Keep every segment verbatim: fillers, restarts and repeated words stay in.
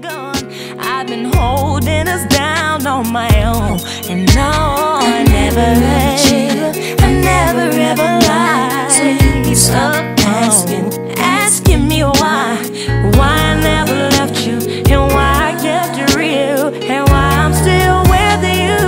gone. I've been holding us down on my own, and no, I never ever, I never ever lied. So you keep up asking, asking me why, why I never left you, and why I kept it real, and why I'm still with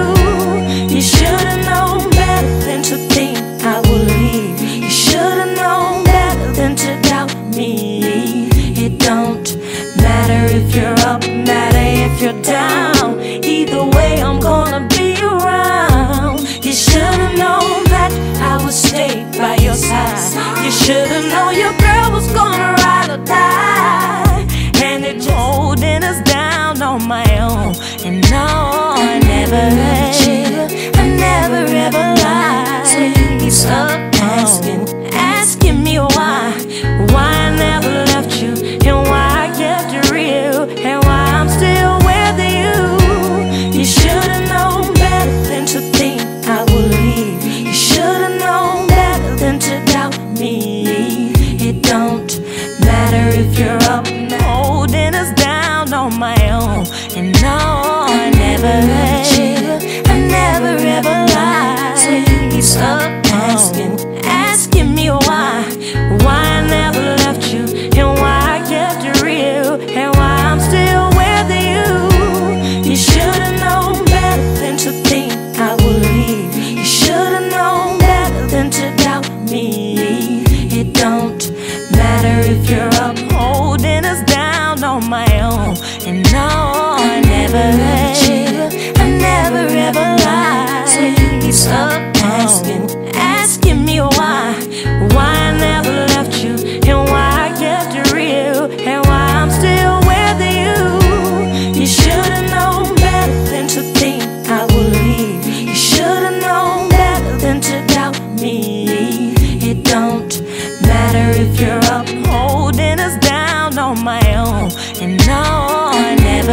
you. You should've known better than to think I would leave. You should've known better than to doubt me. It don't matter if you're up, matter if you're down. Either way, I'm gonna be around. You should've known that I would stay by your side. You should've known your girl was gonna ride or die. And it's holding us down on my own. And no, I never ever, I never ever lied. So you keep up asking, asking me why, why I never left you, and why I kept it real, and why I'm still with you. You should've known better than to think I would leave. You should've known better than to doubt me. It don't matter if you're up, holding us down on my own. And no, I never ever, I never ever lied. So you keep up asking, asking me why, why I never left you, and why I kept it real, and why I'm still with you. You should've known better than to think I would leave. You should've known better than to doubt me. It don't matter if you're up, holding us down on my own. And no, I never ever, I never ever lied. So you keep up asking, asking me why, why I never left you, and why I kept it real, and why I'm still with you. You should've known better than to think I would leave. You should've known better than to doubt me. It don't matter if you're up, holding us down on my own. And no, I never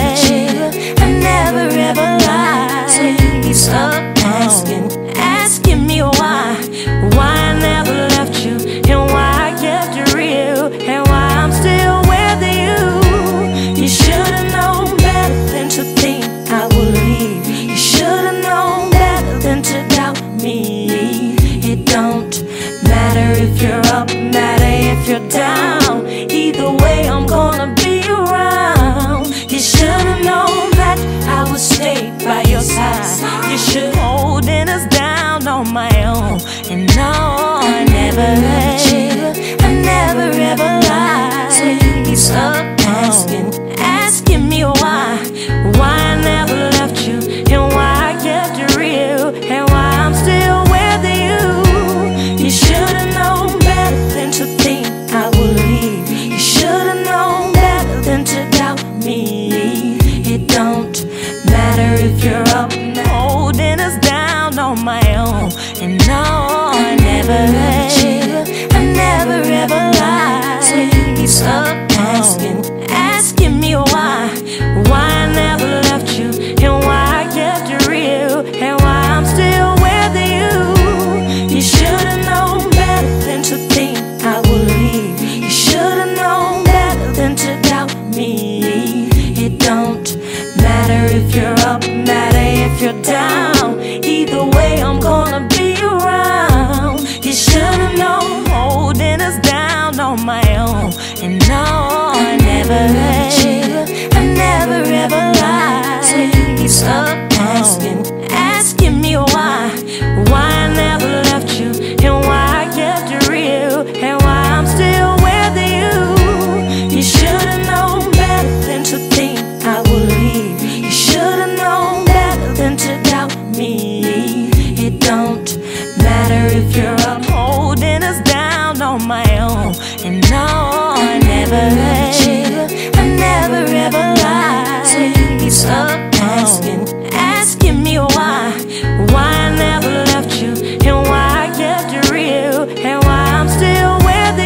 ever, I never ever lied. So you keep up asking, asking me why, why I never left you, and why I kept it real, and why I'm still with you. You should've known better than to think I would leave. You should've known better than to doubt me. It don't matter if you're up, matter if you're down. Either way, I'm gonna be around. You should've known that I would stay by your side. You should holding us down on my own. And no, I never ever, I never ever lied. So you keep up asking, asking me why, why I never left you, and why I kept it real, and why I'm still with you. You should've known better than to think I would leave. You should've known better than to doubt me. It don't matter if you're up, holding us down on my own. And no, I never ever, I never ever lied. So you keep up asking, asking me why, why I never left you, and why I kept it real, and why I'm still with you. You should've known better than to think I would leave. You should've known better than to doubt me. It don't matter if you're up, matter if you're down. Either way, I'm gonna be around. You should've known, holding us down on my own. And no, I never ever, I never ever lied. So you keep up asking, asking me why, why I never left you, and why I kept it real, and why I'm still with you. You should've known better than to think I would leave. You should've known better than to doubt me. It don't matter if you're up, holding us down on my own. And no, I never ever, I never ever lied. So you keep up asking, asking me why, why I never left you, and why I kept it real, and why I'm still with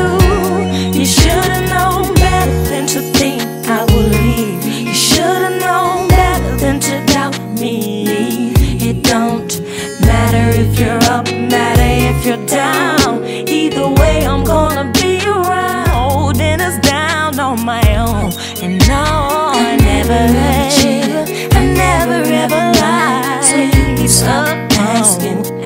you. You should've known better than to think I would leave. You should've known better than to doubt me. It don't matter if you're up, matter if you're down. Either way, I'm gonna be around, holding us down on my own. And no, I never ever, I never ever lied. So you keep asking.